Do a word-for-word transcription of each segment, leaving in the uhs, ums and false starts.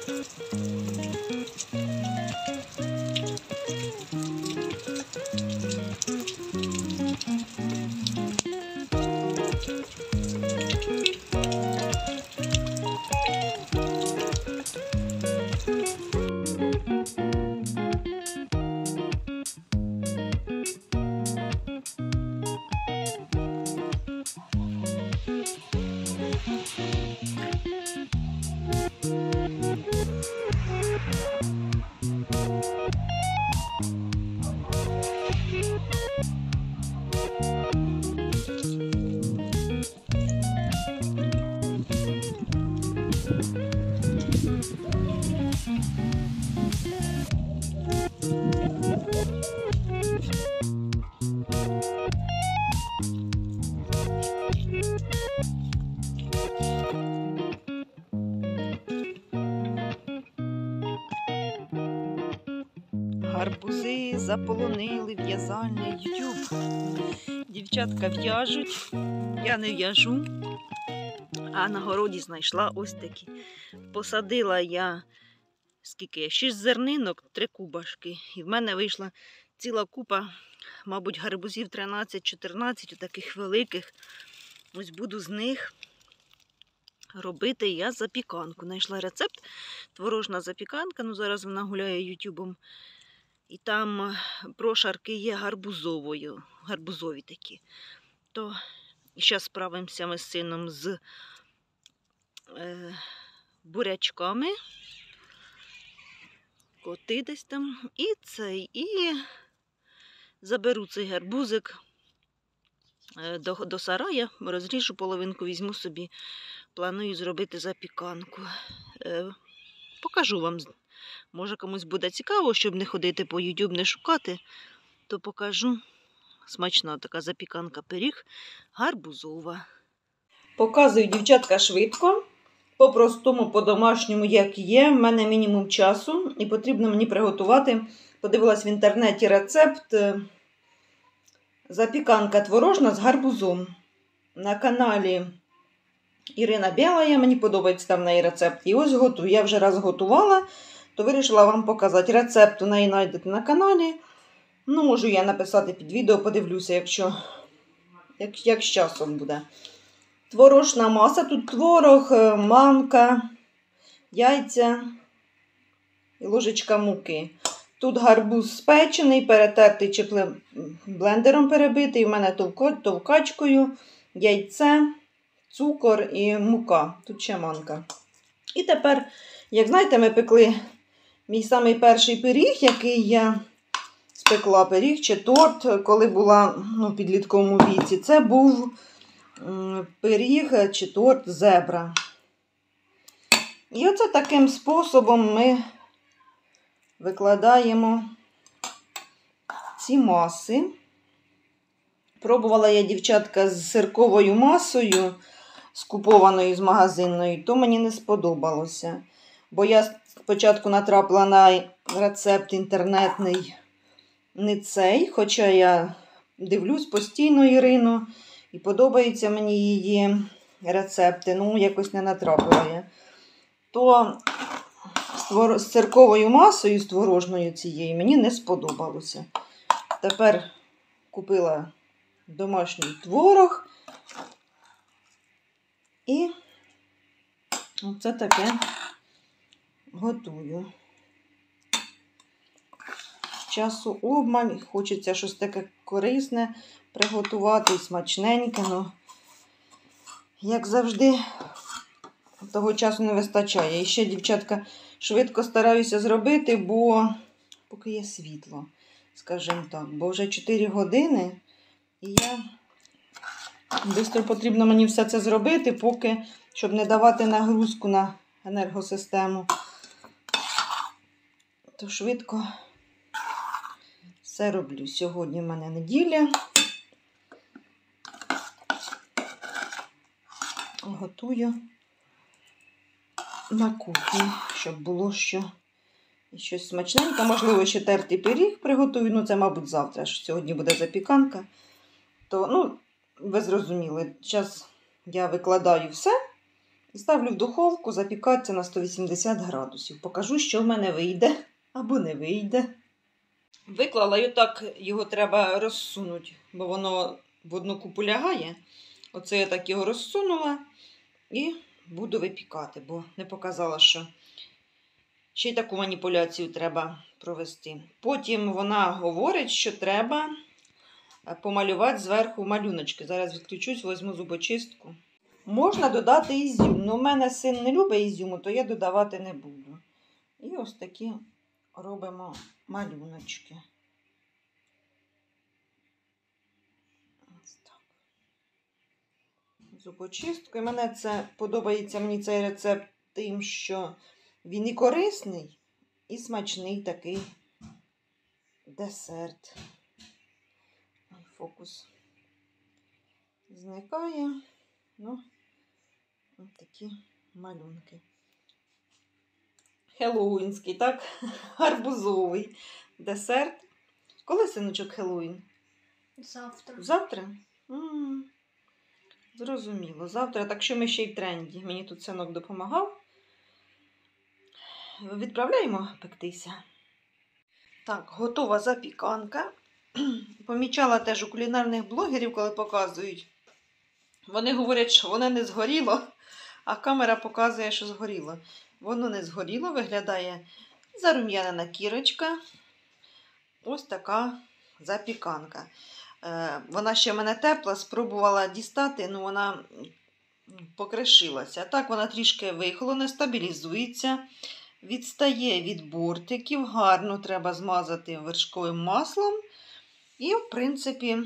Гарбузи заполонили в'язальний ютуб. Дівчатка в'яжуть, я не в'яжу, а на городі знайшла ось такі. Посадила я, скільки, шість зернинок, три кубашки. І в мене вийшла ціла купа, мабуть, гарбузів тринадцять-чотирнадцять, таких великих. Ось буду з них робити я запіканку. Знайшла рецепт, творожна запіканка, ну зараз вона гуляє ютубом. І там прошарки є гарбузовою, гарбузові такі. То зараз справимося ми з сином з е, бурячками. Коти десь там. І цей, і заберу цей гарбузик до, до сарая, розріжу половинку, візьму собі. Планую зробити запіканку. Е, покажу вам. Може комусь буде цікаво, щоб не ходити по ютуб, не шукати, то покажу. Смачна така запіканка, пиріг гарбузова. Показую, дівчатка, швидко. По-простому, по-домашньому, як є. В мене мінімум часу і потрібно мені приготувати. Подивилась в інтернеті рецепт. Запіканка творожна з гарбузом. На каналі Ірина Білая, мені подобається там в неї рецепт. І ось готую. Я вже раз готувала, то вирішила вам показати. Рецепт у неї знайдете на каналі. Ну, можу я написати під відео, подивлюся, якщо, як, як з часом буде. Творожна маса, тут творог, манка, яйця і ложечка муки. Тут гарбуз спечений, перетертий чи блендером перебитий, у мене товкачкою, яйце, цукор і мука. Тут ще манка. І тепер, як знаєте, ми пекли мій самий перший пиріг, який я спекла, пиріг чи торт, коли була ну, в підлітковому віці. Це був пиріг чи торт зебра. І оце таким способом ми викладаємо ці маси. Пробувала я, дівчатка, з сирковою масою, скупованою з магазинної, то мені не сподобалося. Бо я спочатку натрапила на рецепт інтернетний не цей, хоча я дивлюсь постійно Ірину, і подобаються мені її рецепти, ну якось не натрапила я. То з цирковою масою, з творожною цією, мені не сподобалося. Тепер купила домашній творог. І оце таке готую. Часу обмаль, хочеться щось таке корисне приготувати і смачненьке, але, як завжди, того часу не вистачає. І ще, дівчатка, швидко стараюся зробити, бо поки є світло, скажімо так. Бо вже чотири години, і я швидко потрібно мені все це зробити, поки, щоб не давати нагрузку на енергосистему. То швидко все роблю. Сьогодні в мене неділя. Готую на кухні, щоб було що щось смачненьке. Можливо, ще тертий пиріг приготую. Ну, це, мабуть, завтра. Сьогодні буде запіканка. То, ну, ви зрозуміли. Зараз я викладаю все І ставлю в духовку запікатися на сто вісімдесят градусів. Покажу, що в мене вийде або не вийде. Виклала і отак його треба розсунути, бо воно в одну купу лягає. Оце я так його розсунула і буду випікати, бо не показала, що ще й таку маніпуляцію треба провести. Потім вона говорить, що треба помалювати зверху малюночки. Зараз відключусь, візьму зубочистку. Можна додати ізюм. Ну, у мене син не любить ізюму, то я додавати не буду. І ось такі робимо малюночки. Ось так. Зубочисткою. Мене це подобається, мені цей рецепт тим, що він і корисний, і смачний такий десерт. Фокус зникає. Ну, ось такі малюнки. Хеллоуінський, так? Гарбузовий десерт. Коли, синочок, Хеллоуін? Завтра. Завтра? М-м, зрозуміло. Завтра, так що ми ще й в тренді. Мені тут синок допомагав. Відправляємо пектися. Так, готова запіканка. Помічала теж у кулінарних блогерів, коли показують. Вони говорять, що воно не згоріло, а камера показує, що згоріло. Воно не згоріло, виглядає зарум'янена кірочка. Ось така запіканка. Вона ще в мене тепла, спробувала дістати, але вона покришилася. Так вона трішки вихолоне, стабілізується, відстає від бортиків, гарно треба змазати вершковим маслом. І, в принципі,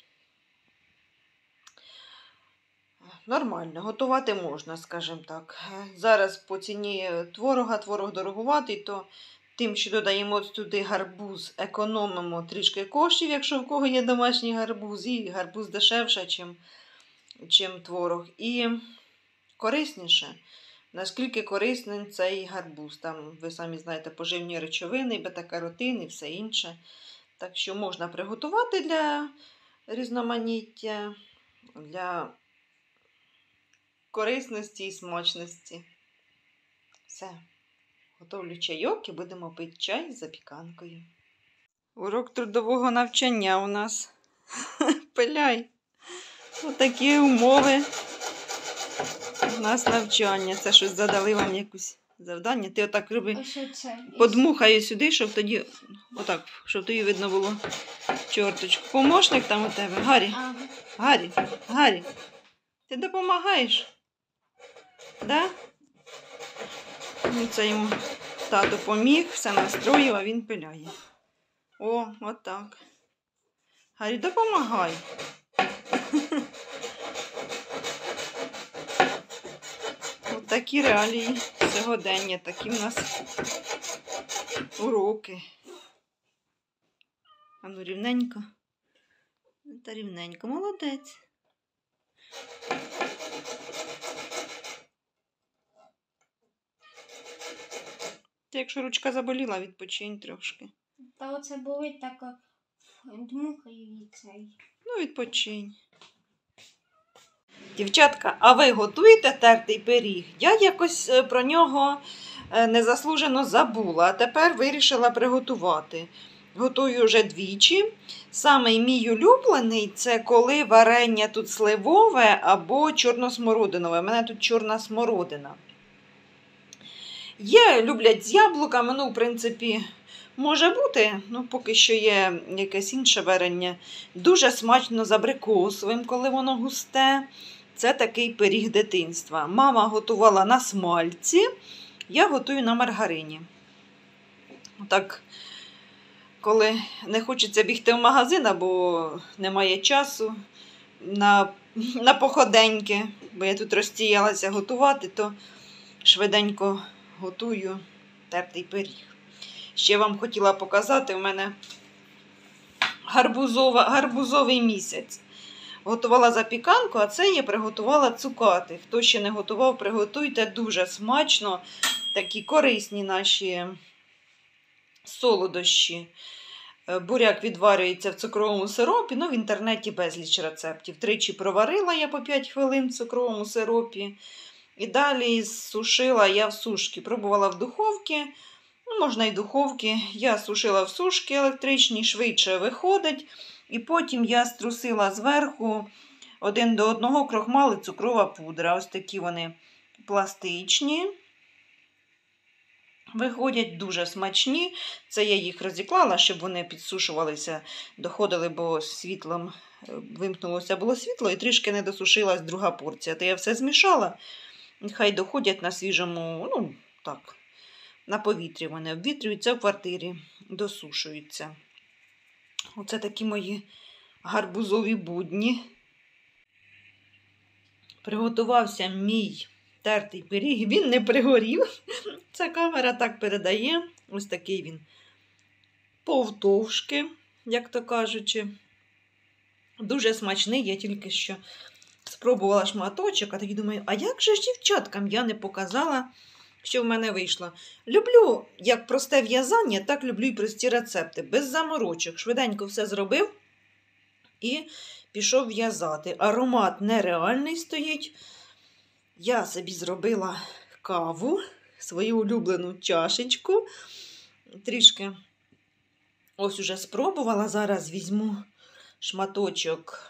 нормально, готувати можна, скажімо так. Зараз по ціні творога, творог дорогуватий, то тим, що додаємо туди гарбуз, економимо трішки коштів, якщо в кого є домашній гарбуз, і гарбуз дешевше, чим, чим творог. І корисніше. Наскільки корисний цей гарбуз. Там, ви самі знаєте, поживні речовини, бета-каротин і все інше. Так що можна приготувати для різноманіття, для корисності і смачності. Все. Готовлю чайок і будемо пити чай з запіканкою. Урок трудового навчання у нас. Пиляй. Отакі умови. У нас навчання. Це щось задали вам якусь завдання. Ти отак роби. Подмухаю сюди, щоб тоді, отак, щоб тоді видно було чорточку. Помощник там у тебе. Гаррі. Ага. Гаррі. Гаррі. Ти допомагаєш? Да? Ну, це йому тато поміг, все настроїв, а він пиляє. О, отак. Гаррі, допомагай. От такі реалії сьогодення, такі в нас уроки. А ну, рівненько. Та рівненько, молодець. Ти, якщо ручка заболіла, відпочинь трошки. Та оце болить так дмухаю від цей. Ну, відпочинь. Дівчатка, а ви готуєте тертий пиріг? Я якось про нього незаслужено забула, а тепер вирішила приготувати. Готую вже двічі. Самий мій улюблений – це коли варення тут сливове або чорносмородинове. У мене тут чорна смородина. Є, люблять з яблуками, ну, в принципі, може бути, ну, поки що є якесь інше варення. Дуже смачно з абрикосовим, коли воно густе. Це такий пиріг дитинства. Мама готувала на смальці, я готую на маргарині. Так, коли не хочеться бігти в магазин, або немає часу на, на походеньки, бо я тут розтіялася готувати, то швиденько готую тертий пиріг. Ще вам хотіла показати, у мене гарбузова, гарбузовий місяць. Готувала запіканку, а це я приготувала цукати. Хто ще не готував, приготуйте, дуже смачно. Такі корисні наші солодощі. Буряк відварюється в цукровому сиропі, ну в інтернеті безліч рецептів. Тричі проварила я по п'ять хвилин в цукровому сиропі. І далі сушила я в сушки. Пробувала в духовці, ну, можна і в духовці. Я сушила в сушки електричній, швидше виходить. І потім я струсила зверху один до одного крохмал і цукрова пудра. Ось такі вони пластичні. Виходять дуже смачні. Це я їх розіклала, щоб вони підсушувалися, доходили, бо світлом вимкнулося було світло і трішки не досушилась друга порція. То я все змішала. Хай доходять на свіжому, ну, так, на повітрі вони обвітрюються в квартирі, досушуються. Оце такі мої гарбузові будні. Приготувався мій тертий пиріг, він не пригорів. Ця камера так передає. Ось такий він повтовшки, як то кажучи. Дуже смачний, я тільки що спробувала шматочок, а тоді думаю, а як же ж дівчаткам я не показала, що в мене вийшло. Люблю, як просте в'язання, так люблю і прості рецепти. Без заморочок. Швиденько все зробив і пішов в'язати. Аромат нереальний стоїть. Я собі зробила каву, свою улюблену чашечку. Трішки ось уже спробувала. Зараз візьму шматочок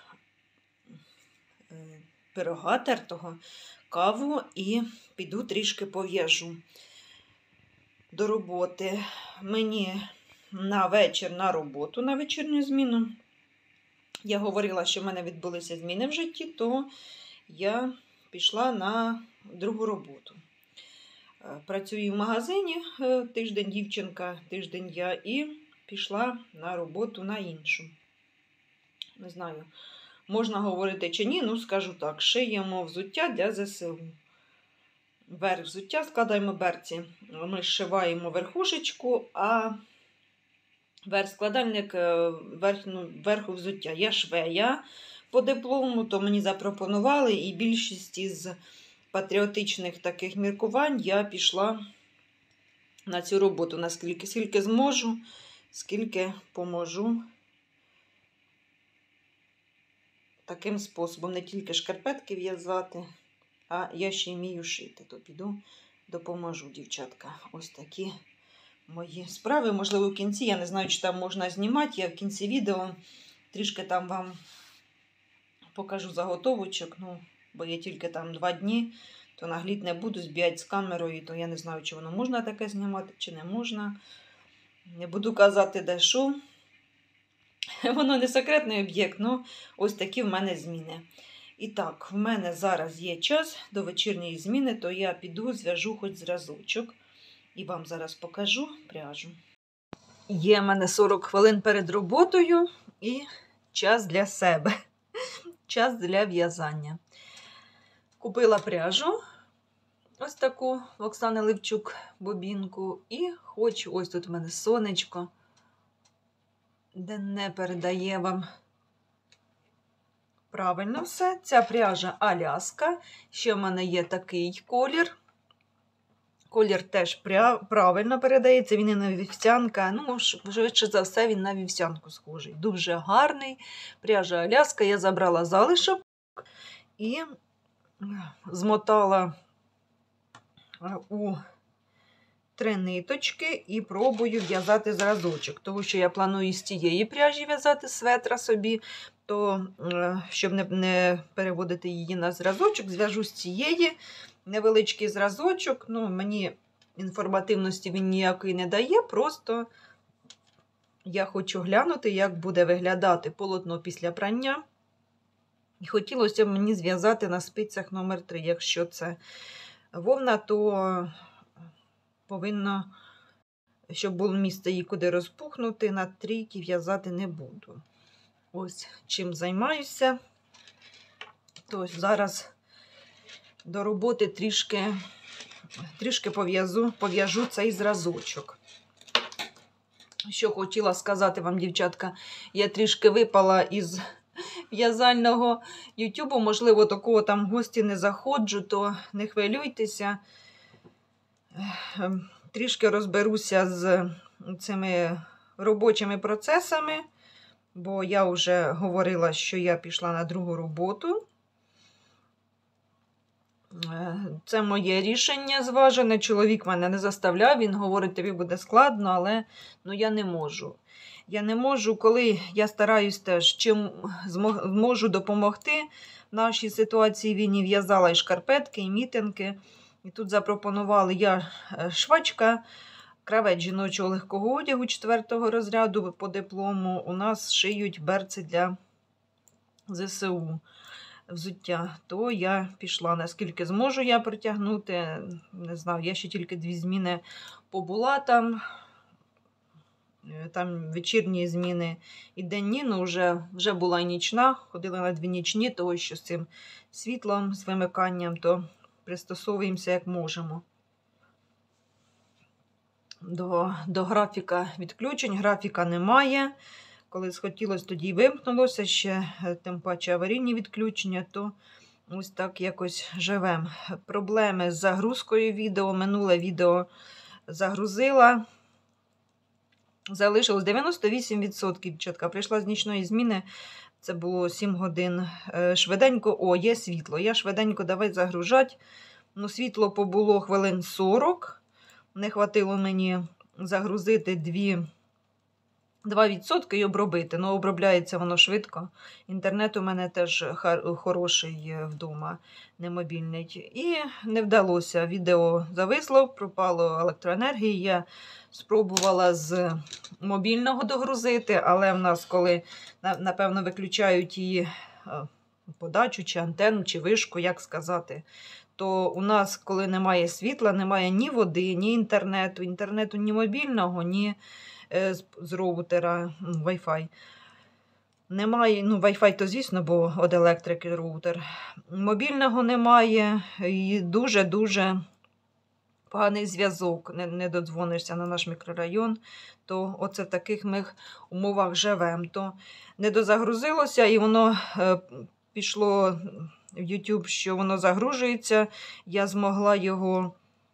пирога тертого, каву і піду трішки пов'яжу до роботи. Мені на вечір на роботу, на вечірню зміну. Я говорила, що в мене відбулися зміни в житті, то я пішла на другу роботу. Працюю в магазині тиждень дівчинка, тиждень я, і пішла на роботу на іншу. Не знаю, можна говорити чи ні, ну скажу так, шиємо взуття для зе се у. Верх взуття складаємо берці, ми зшиваємо верхушечку, а верх складальник верхну, верху взуття. Я швея по диплому, то мені запропонували, і більшість із патріотичних таких міркувань я пішла на цю роботу, наскільки скільки зможу, скільки поможу. Таким способом, не тільки шкарпетки в'язати, а я ще й вмію шити. То піду, допоможу, дівчатка. Ось такі мої справи. Можливо, в кінці, я не знаю, чи там можна знімати, я в кінці відео трішки там вам покажу заготовочок, ну, бо є тільки там два дні, то нагліть не буду, збігати з камерою, то я не знаю, чи воно можна таке знімати, чи не можна. Не буду казати, де що. Воно не секретний об'єкт, ну ось такі в мене зміни. І так, в мене зараз є час до вечірньої зміни, то я піду, зв'яжу хоч зразочок. І вам зараз покажу пряжу. Є в мене сорок хвилин перед роботою і час для себе. Час для в'язання. Купила пряжу, ось таку в Оксани Левчук бобінку. І хочу, ось тут в мене сонечко, де не передає вам правильно все. Ця пряжа Аляска. Ще в мене є такий колір. Колір теж правильно передається. Він і на вівсянка. Ну, швидше за все, він на вівсянку схожий. Дуже гарний. Пряжа Аляска. Я забрала залишок і змотала у три ниточки і пробую в'язати зразочок. Тому що я планую з тієї пряжі в'язати светра собі, то, щоб не, не переводити її на зразочок, зв'яжу з цієї невеличкий зразочок. Ну, мені інформативності він ніякої не дає, просто я хочу глянути, як буде виглядати полотно після прання. І хотілося б мені зв'язати на спицях номер три. Якщо це вовна, то повинно, щоб було місце її куди розпухнути, на трійки в'язати не буду. Ось чим займаюся. То зараз до роботи трішки, трішки пов'яжу пов'яжу цей зразочок. Що хотіла сказати вам, дівчатка, я трішки випала із в'язального ютубу, можливо, такого там гості не заходжу, то не хвилюйтеся. Трішки розберуся з цими робочими процесами, бо я вже говорила, що я пішла на другу роботу. Це моє рішення зважене. Чоловік мене не заставляв, він говорить, тобі буде складно, але ну, я не можу. Я не можу, коли я стараюсь теж, чим зможу допомогти в нашій ситуації, він і в'язала і шкарпетки, і мітинги. І тут запропонували, я швачка, кравець жіночого легкого одягу четвертого розряду по диплому. У нас шиють берці для зе се у. Взуття, то я пішла, наскільки зможу я протягнути, не знаю, я ще тільки дві зміни побула там, там вечірні зміни і денні, ну вже, вже була і нічна, ходила на дві нічні, того що з цим світлом, з вимиканням, то пристосовуємося як можемо. До, до графіка відключень, графіка немає. Коли схотілося, тоді вимкнулося, ще тим паче аварійні відключення, то ось так якось живемо. Проблеми з загрузкою відео, минуле відео загрузила, залишилось дев'яносто вісім відсотків, дівчатка, прийшла з нічної зміни, це було сім годин, швиденько, о, є світло, я швиденько давай загружати, ну світло побуло хвилин сорок, не хватило мені загрузити дві два відсотки і обробити. Ну, обробляється воно швидко. Інтернет у мене теж хороший вдома, не мобільний. І не вдалося. Відео зависло, пропало електроенергії. Я спробувала з мобільного догрузити, але в нас, коли, напевно, виключають її подачу, чи антенну, чи вишку, як сказати, то у нас, коли немає світла, немає ні води, ні інтернету, інтернету ні мобільного, ні з роутера, Wi-Fi. Немає, ну, Wi-Fi то, звісно, бо від електрики роутер. Мобільного немає і дуже-дуже поганий зв'язок. Не, не додзвонишся на наш мікрорайон, то оце в таких ми умовах живемо. То не дозагрузилося і воно е, пішло в YouTube, що воно загружується. Я змогла його,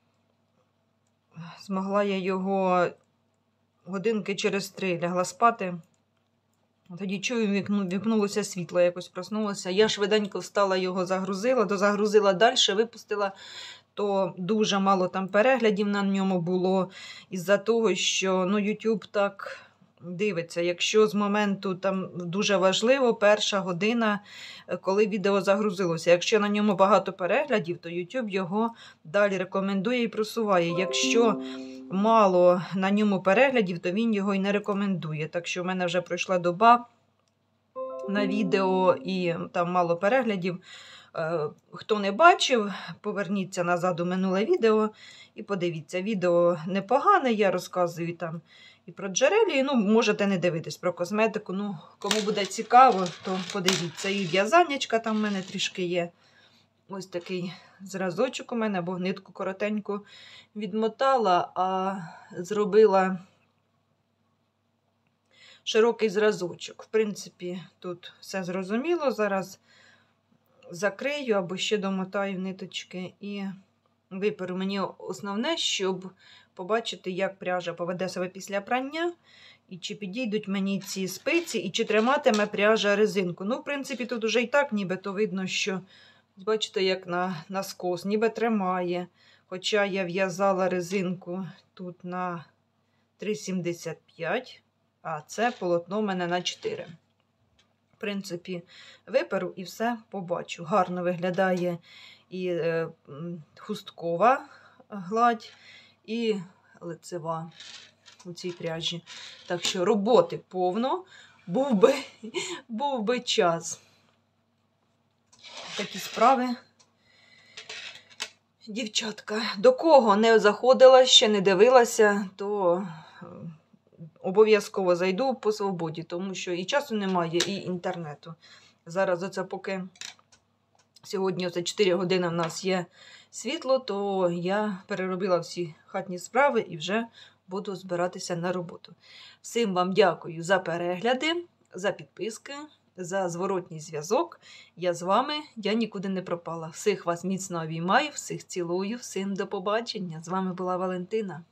змогла я його годинки через три лягла спати. Тоді чую, вікну, вікнулося світло, якось проснулося. Я швиденько встала, його загрузила, дозагрузила далі, випустила. То дуже мало там переглядів на ньому було. Із-за того, що ну, YouTube так дивиться. Якщо з моменту там дуже важливо, перша година, коли відео загрузилося. Якщо на ньому багато переглядів, то YouTube його далі рекомендує і просуває. Якщо мало на ньому переглядів, то він його і не рекомендує. Так що в мене вже пройшла доба на відео і там мало переглядів. Хто не бачив, поверніться назад у минуле відео і подивіться. Відео непогане, я розказую там і про джерелі, ну, можете не дивитись про косметику, ну, кому буде цікаво, то подивіться. І в'язаннячка там в мене трішки є. Ось такий зразочок у мене, бо нитку коротеньку відмотала, а зробила широкий зразочок. В принципі, тут все зрозуміло. Зараз закрию або ще домотаю ниточки і виперу. Мені основне, щоб побачити, як пряжа поведе себе після прання, і чи підійдуть мені ці спиці, і чи триматиме пряжа резинку. Ну, в принципі, тут вже і так нібито видно, що, бачите, як на, на скос, ніби тримає. Хоча я в'язала резинку тут на три сімдесят п'ять, а це полотно в мене на чотири. В принципі, виперу і все побачу. Гарно виглядає і е, хусткова гладь, і лицева у цій пряжі. Так що роботи повно, був би, був би час. Такі справи. Дівчатка, до кого не заходила, ще не дивилася, то обов'язково зайду по свободі, тому що і часу немає, і інтернету. Зараз оце поки сьогодні оце чотири години в нас є світло, то я переробила всі хатні справи і вже буду збиратися на роботу. Всім вам дякую за перегляди, за підписки, за зворотній зв'язок. Я з вами, я нікуди не пропала. Всіх вас міцно обіймаю, всіх цілую, всім до побачення. З вами була Валентина.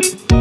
Пока.